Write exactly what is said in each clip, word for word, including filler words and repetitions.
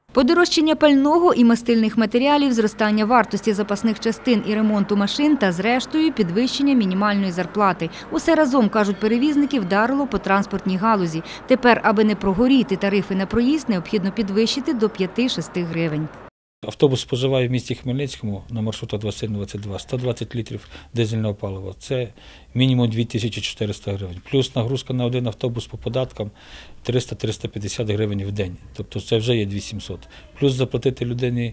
Подорожчання пального і мастильних матеріалів, зростання вартості запасних частин і ремонту машин та, зрештою, підвищення мінімальної зарплати. Усе разом, кажуть перевізники, вдарило по транспортній галузі. Тепер, аби не прогоріти тарифи на проїзд, необхідно підвищити до п'яти-шести гривень. Автобус споживає в місті Хмельницькому на маршрутах двадцять один двадцять два сто двадцять літрів дизельного палива. Це мінімум дві тисячі чотириста гривень. Плюс нагрузка на один автобус по податкам триста - триста п'ятдесят гривень в день. Тобто це вже є дві тисячі сімсот. Плюс заплатити людині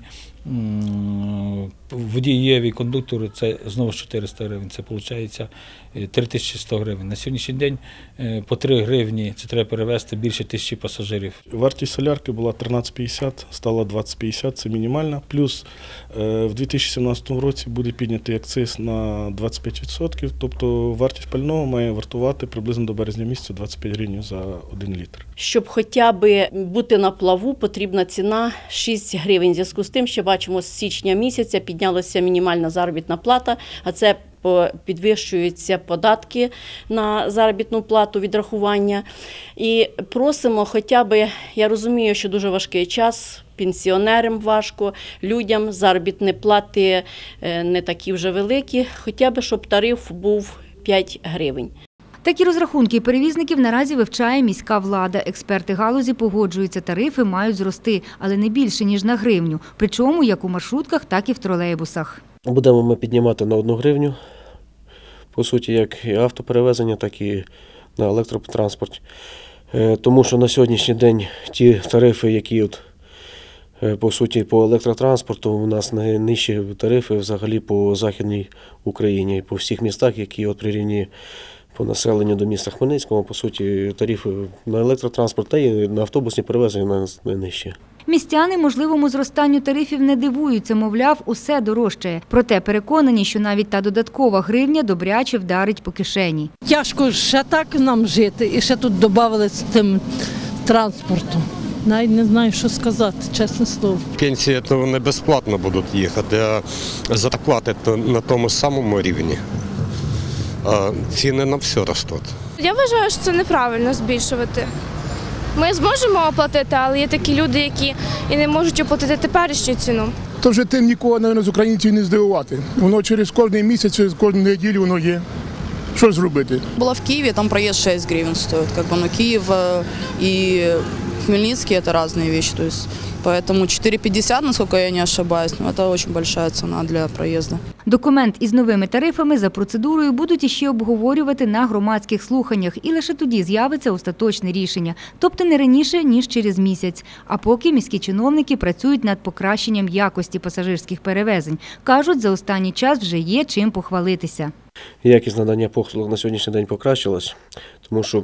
водієві, кондуктору, це знову чотириста гривень. Це виходить три тисячі сто гривень. На сьогоднішній день по три гривні це треба перевезти більше тисячі пасажирів. Вартість солярки була тринадцять п'ятдесят, стала двадцять п'ятдесят, це мінімальна. Плюс в дві тисячі сімнадцятому році буде піднятий акциз на двадцять п'ять відсотків, тобто вартість пального має вартувати приблизно до березня місяця двадцять п'ять гривень за один літр. Щоб хоча б бути на плаву, потрібна ціна шість гривень. В зв'язку з тим, що бачимо, з січня місяця піднялася мінімальна заробітна плата, а це підвищуються податки на заробітну плату, відрахування. І просимо хоча б, я розумію, що дуже важкий час, пенсіонерам важко, людям заробітні плати не такі вже великі, хоча б, щоб тариф був п'ять гривень. Такі розрахунки перевізників наразі вивчає міська влада. Експерти галузі погоджуються, тарифи мають зрости, але не більше, ніж на гривню. Причому як у маршрутках, так і в тролейбусах. Будемо ми піднімати на одну гривню, по суті, як і автоперевезення, так і на електротранспорт. Тому що на сьогоднішній день ті тарифи, які от, по суті, по електротранспорту, у нас найнижчі тарифи взагалі по Західній Україні, по всіх містах, які от прирівні по населенню до міста Хмельницького, по суті, тарифи на електротранспорт та і на автобусні перевезення найнижчі. Містяни можливому зростанню тарифів не дивуються, мовляв, усе дорожчає. Проте переконані, що навіть та додаткова гривня добряче вдарить по кишені. Тяжко ще так нам жити, і ще тут додали з тим транспортом. Навіть не знаю, що сказати, чесне слово. Пенсії то не безплатно будуть їхати, а зарплати то на тому самому рівні. А ціни на все ростуть. Я вважаю, що це неправильно збільшувати. Ми зможемо оплатити, але є такі люди, які і не можуть оплатити теперішню ціну. То вже тим нікого, мабуть, з українців не здивувати. Воно через кожен місяць, через кожну неділю воно є. Що зробити? Була в Києві, там проїзд шість гривень стоїть. Как бы, ну, Київ і Хмельницкий – це різні речі. То есть, поэтому чотири п'ятдесят, наскільки я не ошибаюсь, ну, це дуже велика ціна для проїзду. Документ із новими тарифами за процедурою будуть іще обговорювати на громадських слуханнях, і лише тоді з'явиться остаточне рішення, тобто не раніше, ніж через місяць. А поки міські чиновники працюють над покращенням якості пасажирських перевезень. Кажуть, за останній час вже є чим похвалитися. Якість надання послуг на сьогоднішній день покращилась, тому що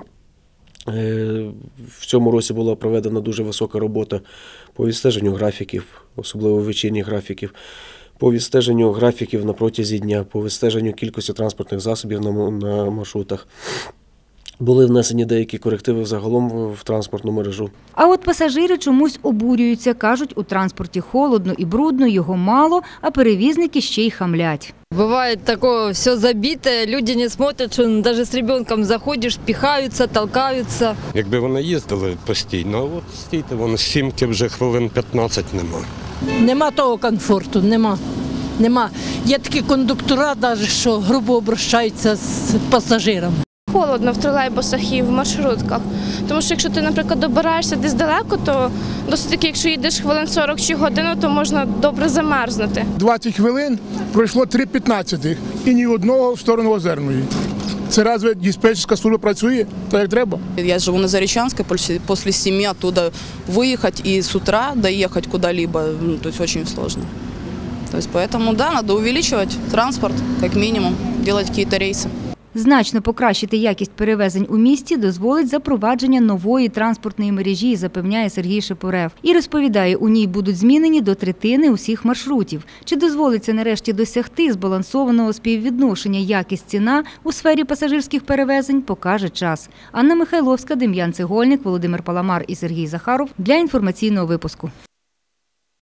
в цьому році була проведена дуже висока робота по відстеженню графіків, особливо вечірніх графіків, по відстеженню графіків на протязі дня, по відстеженню кількості транспортних засобів на маршрутах. Були внесені деякі корективи загалом в транспортну мережу. А от пасажири чомусь обурюються. Кажуть, у транспорті холодно і брудно, його мало, а перевізники ще й хамлять. Бывает такое, все забите, люди не смотрят, що навіть з ребенком заходиш, пихаються, толкаються. Якби вони їздили постійно, а от стійте, вони сімки вже хвилин п'ятнадцять нема. Нема того комфорту, нема. Нема. Є такі кондуктора, навіть, що грубо обращаються з пасажиром. Холодно в тролейбусах і в маршрутках. Тому що якщо ти, наприклад, добираєшся десь далеко, то досить таки, якщо їдеш хвилин сорок чи годину, то можна добре замерзнути. двадцять хвилин пройшло три п'ятнадцять і ні одного в сторону Озерної. Це разве диспетчерська служба працює так, як треба? Я живу на Заречанской, після семи оттуда виїхати і з утра доїхати куди-либо, ну, то есть дуже сложно. То есть поэтому, да, надо увеличивать транспорт, как минимум, делать какие-то рейсы. Значно покращити якість перевезень у місті дозволить запровадження нової транспортної мережі, запевняє Сергій Шепурев. І розповідає, у ній будуть змінені до третини усіх маршрутів. Чи дозволиться нарешті досягти збалансованого співвідношення якість-ціна у сфері пасажирських перевезень, покаже час. Анна Михайловська, Дем'ян Цегольник, Володимир Паламар і Сергій Захаров для інформаційного випуску.